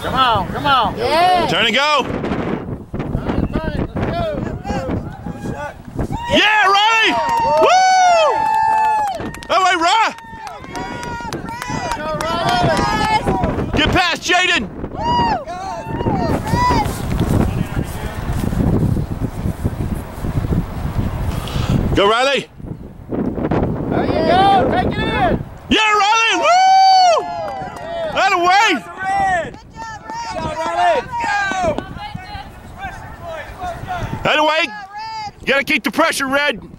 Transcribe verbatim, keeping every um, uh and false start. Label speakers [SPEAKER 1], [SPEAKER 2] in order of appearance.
[SPEAKER 1] Come on, come on.
[SPEAKER 2] Yeah.
[SPEAKER 3] Turn and go.
[SPEAKER 1] Let's go.
[SPEAKER 3] Yeah, Riley! Woo! That way, Rye! Get past Jaden! Go, Riley!
[SPEAKER 1] There you go, take it in!
[SPEAKER 3] Yeah, Riley! Woo! That away! That away! You gotta keep the pressure, Red!